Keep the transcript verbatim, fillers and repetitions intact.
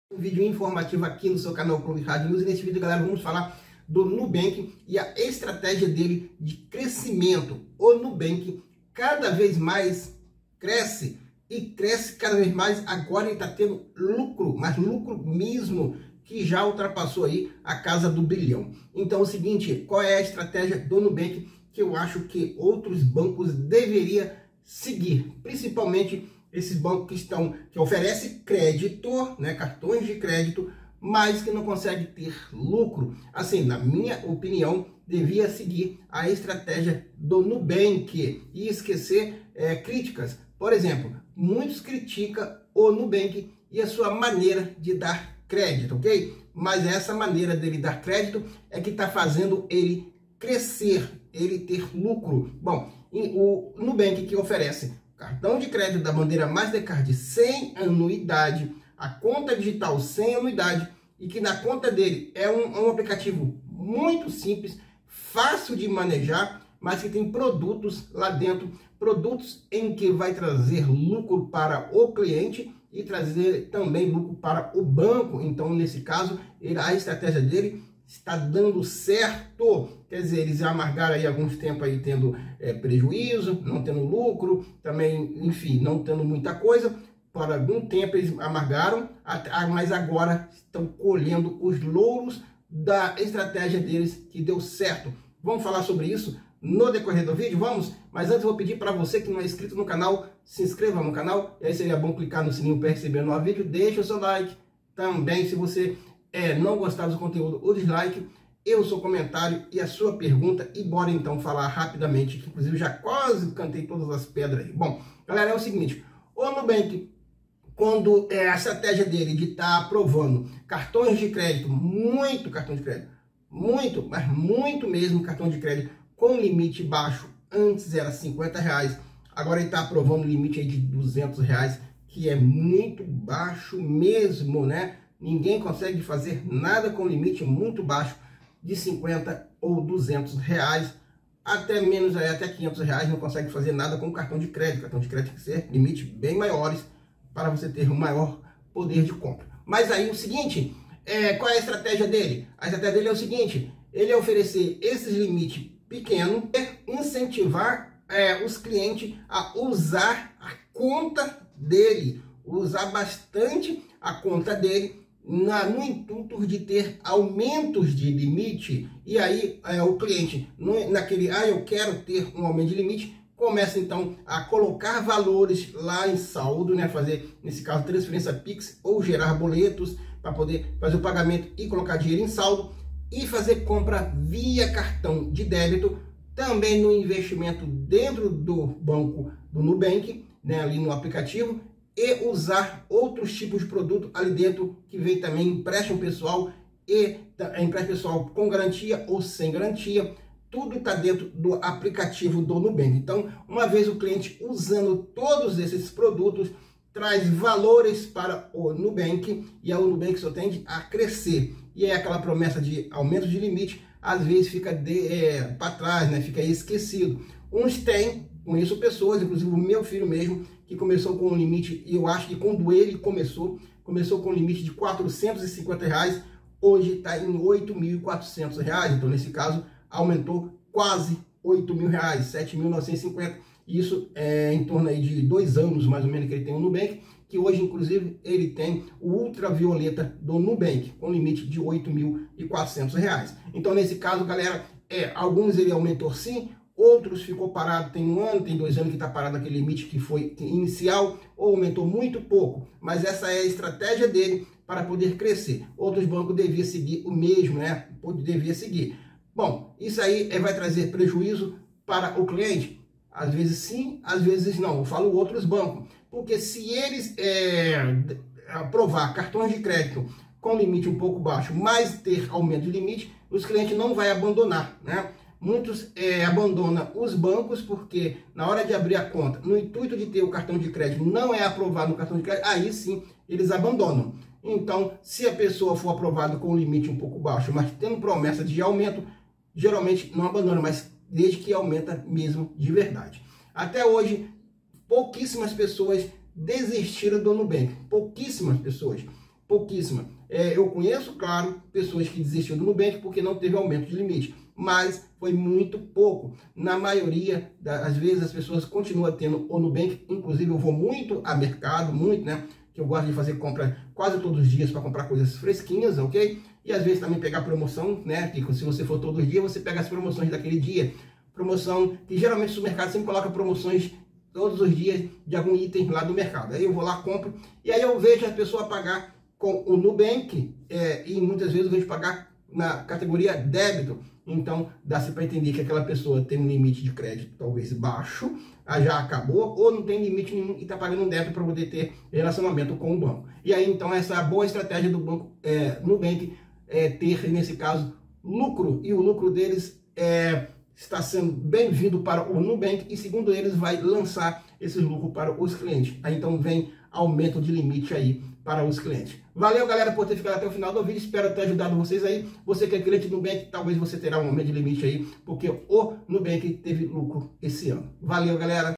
Um vídeo informativo aqui no seu canal Clube Hard News, e nesse vídeo, galera, vamos falar do Nubank e a estratégia dele de crescimento. O Nubank cada vez mais cresce e cresce cada vez mais. Agora ele está tendo lucro, mas lucro mesmo, que já ultrapassou aí a casa do bilhão. Então é o seguinte, qual é a estratégia do Nubank que eu acho que outros bancos deveriam seguir, principalmente esses bancos que estão que oferecem crédito, né, cartões de crédito, mas que não conseguem ter lucro. Assim, na minha opinião, devia seguir a estratégia do Nubank e esquecer é, críticas. Por exemplo, muitos criticam o Nubank e a sua maneira de dar crédito, ok? Mas essa maneira dele dar crédito é que está fazendo ele crescer, ele ter lucro. Bom, o Nubank, que oferece cartão de crédito da bandeira Mastercard sem anuidade, a conta digital sem anuidade, e que na conta dele é um, um aplicativo muito simples, fácil de manejar, mas que tem produtos lá dentro, produtos em que vai trazer lucro para o cliente e trazer também lucro para o banco. Então, nesse caso, ele, a estratégia dele está dando certo. Quer dizer, eles já amargaram aí alguns tempos aí tendo é, prejuízo, não tendo lucro, também, enfim, não tendo muita coisa. Por algum tempo eles amargaram, mas agora estão colhendo os louros da estratégia deles que deu certo. Vamos falar sobre isso no decorrer do vídeo? Vamos? Mas antes eu vou pedir para você que não é inscrito no canal, se inscreva no canal, e aí seria bom clicar no sininho para receber um novo vídeo, deixa o seu like. Também, se você é, não gostar do conteúdo, o dislike, e o seu comentário e a sua pergunta, e bora então falar rapidamente, que inclusive já quase cantei todas as pedras aí. Bom, galera, é o seguinte, o Nubank, quando é a estratégia dele de estar tá aprovando cartões de crédito, muito cartão de crédito, muito, mas muito mesmo cartão de crédito com limite baixo, antes era cinquenta reais, agora ele está aprovando limite aí de duzentos reais, que é muito baixo mesmo, né? Ninguém consegue fazer nada com limite muito baixo de cinquenta ou duzentos reais, até menos, até quinhentos reais, não consegue fazer nada com cartão de crédito. Cartão de crédito tem que ser limites bem maiores para você ter um maior poder de compra. Mas aí o seguinte, é, qual é a estratégia dele? A estratégia dele é o seguinte, ele é oferecer esses limites pequenos e incentivar é, os clientes a usar a conta dele, usar bastante a conta dele, Na, no intuito de ter aumentos de limite. E aí é, o cliente, no, naquele, ah, eu quero ter um aumento de limite, começa então a colocar valores lá em saldo, né, fazer, nesse caso, transferência Pix ou gerar boletos para poder fazer o pagamento e colocar dinheiro em saldo e fazer compra via cartão de débito, também no investimento dentro do banco do Nubank, né, ali no aplicativo, e usar outros tipos de produto ali dentro, que vem também empréstimo pessoal e empréstimo pessoal com garantia ou sem garantia. Tudo está dentro do aplicativo do Nubank. Então, uma vez o cliente usando todos esses produtos, traz valores para o Nubank, e o Nubank só tende a crescer. E é aquela promessa de aumento de limite, às vezes fica é, para trás, né? Fica esquecido. Uns têm, conheço pessoas, inclusive o meu filho mesmo, que começou com um limite, e eu acho que quando ele começou, começou com um limite de quatrocentos e cinquenta reais, hoje está em oito mil e quatrocentos reais, então nesse caso aumentou quase oito mil reais, sete mil novecentos e cinquenta, isso é em torno aí de dois anos mais ou menos que ele tem o Nubank, que hoje inclusive ele tem o ultravioleta do Nubank, com limite de oito mil e quatrocentos reais. Então nesse caso, galera, é, alguns ele aumentou sim, outros ficou parado, tem um ano, tem dois anos que está parado aquele limite que foi inicial, ou aumentou muito pouco. Mas essa é a estratégia dele para poder crescer. Outros bancos deviam seguir o mesmo, né? Devia seguir. Bom, isso aí vai trazer prejuízo para o cliente? Às vezes sim, às vezes não. Eu falo outros bancos. Porque se eles é, aprovar cartões de crédito com limite um pouco baixo, mas ter aumento de limite, os clientes não vão abandonar, né? Muitos é, abandonam os bancos porque na hora de abrir a conta, no intuito de ter o cartão de crédito, não é aprovado no cartão de crédito, aí sim eles abandonam. Então, se a pessoa for aprovada com um limite um pouco baixo, mas tendo promessa de aumento, geralmente não abandona, mas desde que aumenta mesmo de verdade. Até hoje, pouquíssimas pessoas desistiram do Nubank, pouquíssimas pessoas. pouquíssima. É, eu conheço, claro, pessoas que desistiram do Nubank porque não teve aumento de limite, mas foi muito pouco. Na maioria das vezes as pessoas continuam tendo o Nubank, inclusive eu vou muito a mercado, muito, né? Que eu gosto de fazer compra quase todos os dias para comprar coisas fresquinhas, ok? E às vezes também pegar promoção, né? Que se você for todos os dias, você pega as promoções daquele dia. Promoção, que geralmente o supermercado sempre coloca promoções todos os dias de algum item lá do mercado. Aí eu vou lá, compro, e aí eu vejo a pessoa pagar com o Nubank, é, e muitas vezes eu vejo pagar na categoria débito. Então, dá-se para entender que aquela pessoa tem um limite de crédito talvez baixo, já acabou, ou não tem limite nenhum e está pagando um débito para poder ter relacionamento com o banco. E aí, então, essa boa estratégia do banco é, Nubank é ter, nesse caso, lucro, e o lucro deles é, está sendo bem-vindo para o Nubank, e segundo eles, vai lançar esse lucro para os clientes. Aí, então, vem aumento de limite aí para os clientes. Valeu, galera, por ter ficado até o final do vídeo. Espero ter ajudado vocês aí. Você que é cliente do Nubank, talvez você terá um aumento de limite aí, porque o Nubank teve lucro esse ano. Valeu, galera.